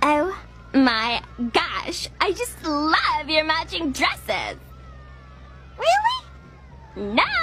Oh my gosh, I just love your matching dresses. Really? No!